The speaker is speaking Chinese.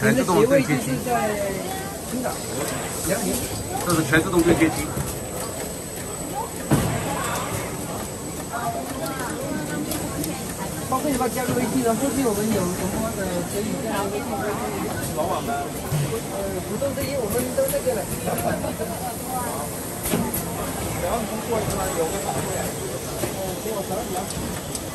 全自动对阶梯。 在青岛、辽宁。 这是全自动对阶梯。 包括你把加入微信的，后期我们有什么的可以加微信老板的，不动这些我们都那个了。然后你过去了有个反馈，给我12条。